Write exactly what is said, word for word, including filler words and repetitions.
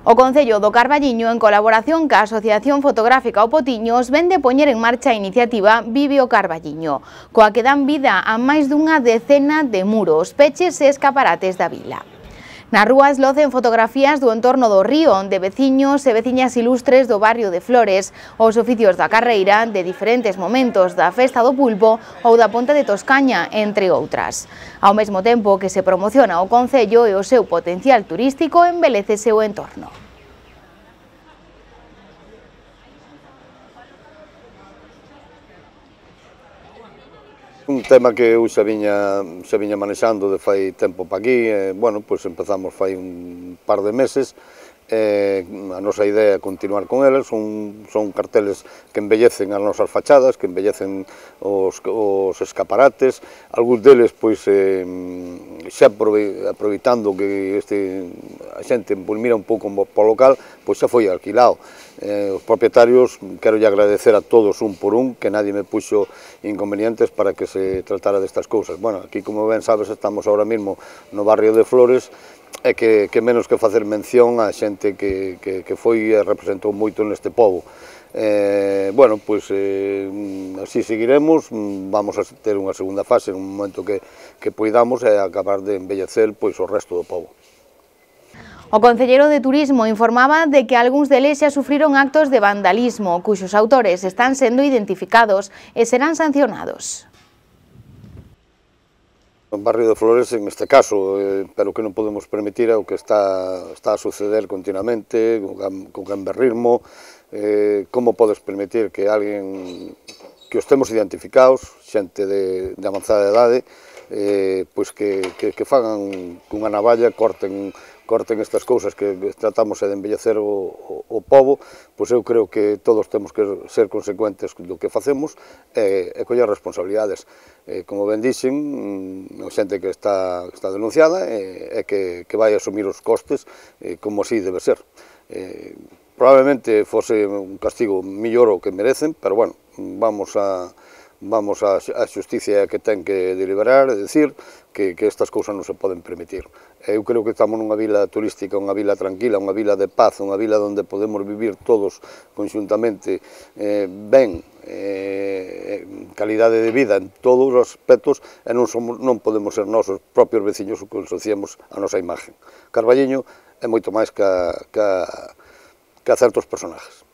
O Concello do Carballiño, en colaboración ca Asociación Fotográfica O Potiños, vende poñer en marcha a iniciativa Vive o Carballiño, coa que dan vida a máis dunha decena de muros, peches e escaparates da vila. Nas rúas locen fotografías do entorno do río, onde veciños e veciñas ilustres do barrio de Flores, os oficios da carreira, de diferentes momentos da Festa do Pulpo ou da Ponte de Toscaña, entre outras. Ao mesmo tempo que se promociona o Concello e o seu potencial turístico, embelécese o entorno. Un tema que eu xa viña, xa viña manexando de fai tempo pa aquí, e, bueno, pois empezamos fai un par de meses, e a nosa idea é continuar con eles, son, son carteles que embellecen as nosas fachadas, que embellecen os, os escaparates, algúns deles, pois, eh, xa aproveitando que este, a xente pois, mira un pouco po local, pois xa foi alquilado. Eh, os propietarios, quero lle agradecer a todos un por un, que nadie me puxo inconvenientes para que se tratara destas cousas. Bueno, aquí, como ben sabes, estamos ahora mismo no barrio de Flores, e que, que menos que facer mención a xente que, que, que foi e representou moito neste pobo. Eh, bueno, pois eh, así seguiremos, vamos a ter unha segunda fase, en un momento que, que poidamos, e acabar de embellecer pois, o resto do pobo. O concelleiro de Turismo informaba de que algúns deles xa sufriron actos de vandalismo, cuxos autores están sendo identificados e serán sancionados. O barrio de Flores, en este caso, eh, pero que non podemos permitir é o que está, está a suceder continuamente, con gamberrismo, eh, como podes permitir que alguén, que os temos identificados, xente de, de avanzada idade, eh, pois que, que, que fagan cunha navalla, corten corten estas cousas que tratamos de embellecer o, o, o pobo, pois eu creo que todos temos que ser consecuentes do que facemos e, e coller responsabilidades. Eh, como ben dixen, a xente que está, que está denunciada e, e que, que vai asumir os costes eh, como así debe ser. Eh, probablemente fose un castigo millor o que merecen, pero bueno, vamos a... vamos a, a xusticia que ten que deliberar, é dicir, que, que estas cousas non se poden permitir. Eu creo que estamos nunha vila turística, unha vila tranquila, unha vila de paz, unha vila onde podemos vivir todos conxuntamente eh, ben, eh, calidade de vida en todos os aspectos, e non, somos, non podemos ser nosos propios veciños que asociamos a nosa imagen. Carballiño é moito máis que a, que a, que a certos personajes.